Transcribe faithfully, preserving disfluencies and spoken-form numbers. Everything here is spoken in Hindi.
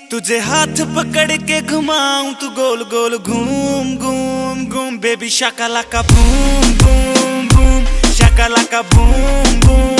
तुझे हाथ पकड़ के घुमाऊं तू गोल गोल घूम घूम घूम baby shakalaka boom boom boom shakalaka boom boom